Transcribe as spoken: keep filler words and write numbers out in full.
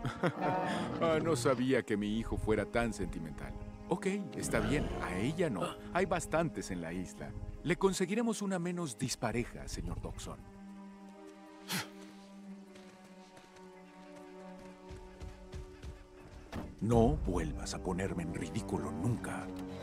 Ah, no sabía que mi hijo fuera tan sentimental. Ok, está bien. A ella no. Hay bastantes en la isla. Le conseguiremos una menos dispareja, señor Dodgson. No vuelvas a ponerme en ridículo nunca.